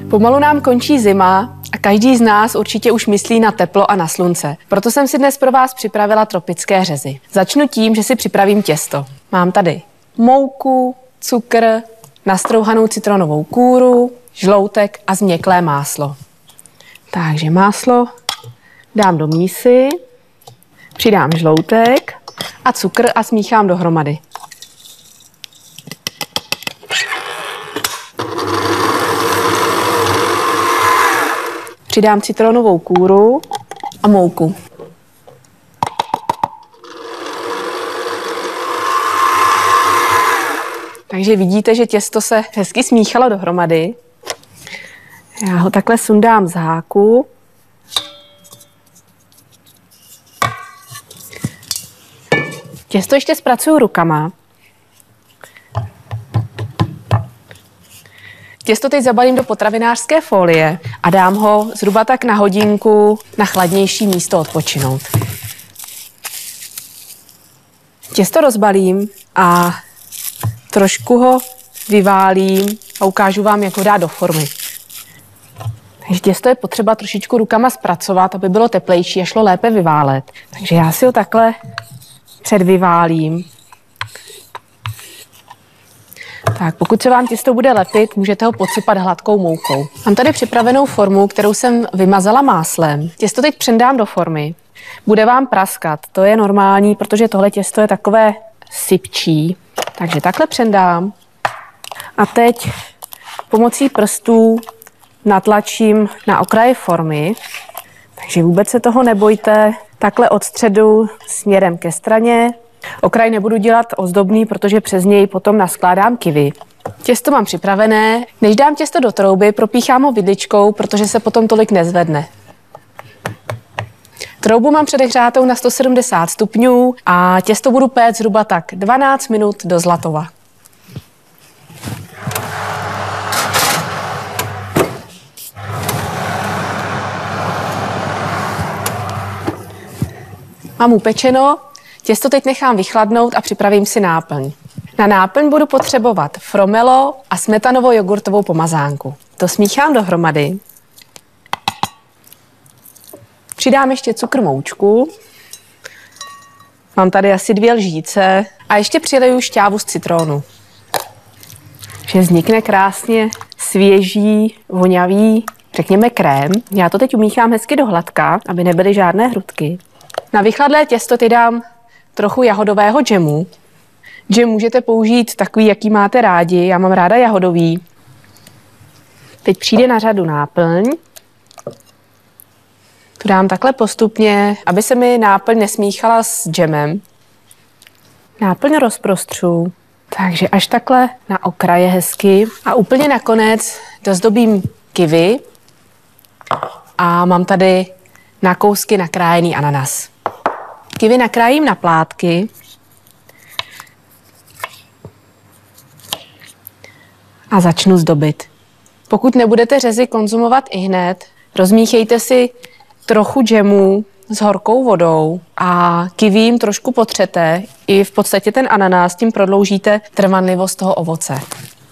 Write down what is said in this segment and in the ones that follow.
Pomalu nám končí zima a každý z nás určitě už myslí na teplo a na slunce. Proto jsem si dnes pro vás připravila tropické řezy. Začnu tím, že si připravím těsto. Mám tady mouku, cukr, nastrouhanou citronovou kůru, žloutek a změklé máslo. Takže máslo dám do mísy, přidám žloutek a cukr a smíchám dohromady. Přidám citronovou kůru a mouku. Takže vidíte, že těsto se hezky smíchalo dohromady. Já ho takhle sundám z háku. Těsto ještě zpracuju rukama. Těsto teď zabalím do potravinářské folie a dám ho zhruba tak na hodinku na chladnější místo odpočinout. Těsto rozbalím a trošku ho vyválím a ukážu vám, jak ho dát do formy. Takže těsto je potřeba trošičku rukama zpracovat, aby bylo teplejší a šlo lépe vyválet. Takže já si ho takhle předvyválím. Tak, pokud se vám těsto bude lepit, můžete ho podsypat hladkou moukou. Mám tady připravenou formu, kterou jsem vymazala máslem. Těsto teď přendám do formy. Bude vám praskat, to je normální, protože tohle těsto je takové sypčí. Takže takhle přendám a teď pomocí prstů natlačím na okraji formy. Takže vůbec se toho nebojte. Takhle od středu směrem ke straně. Okraj nebudu dělat ozdobný, protože přes něj potom naskládám kiwi. Těsto mám připravené. Než dám těsto do trouby, propíchám ho vidličkou, protože se potom tolik nezvedne. Troubu mám předehřátou na 170 stupňů a těsto budu péct zhruba tak 12 minut do zlatova. Mám upečeno, těsto teď nechám vychladnout a připravím si náplň. Na náplň budu potřebovat fromelo a smetanovo-jogurtovou pomazánku. To smíchám dohromady. Přidám ještě cukr, moučku. Mám tady asi 2 lžíce a ještě přileju šťávu z citronu. Že vznikne krásně svěží, vonavý, řekněme krém. Já to teď umíchám hezky do hladka, aby nebyly žádné hrudky. Na vychladlé těsto teď dám trochu jahodového džemu. Džem můžete použít takový, jaký máte rádi. Já mám ráda jahodový. Teď přijde na řadu náplň. Tu dám takhle postupně, aby se mi náplň nesmíchala s džemem. Náplň rozprostřu. Takže až takhle na okraje hezky. A úplně nakonec dozdobím kiwi. A mám tady na kousky nakrájený ananas. Kiwi nakrájím na plátky. A začnu zdobit. Pokud nebudete řezy konzumovat ihned, rozmíchejte si trochu džemu s horkou vodou a kiwím trošku potřete. I v podstatě ten ananas, tím prodloužíte trvanlivost toho ovoce.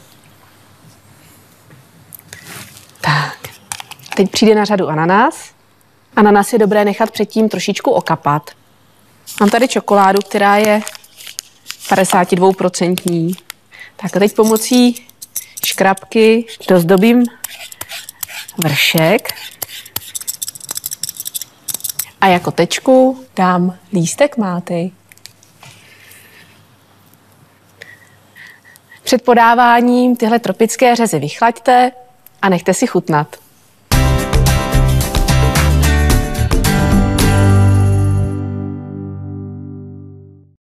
Tak, teď přijde na řadu ananas. Ananas je dobré nechat předtím trošičku okapat. Mám tady čokoládu, která je 52%. Tak a teď pomocí škrabky dozdobím vršek. A jako tečku dám lístek máty. Před podáváním tyhle tropické řezy vychlaďte a nechte si chutnat.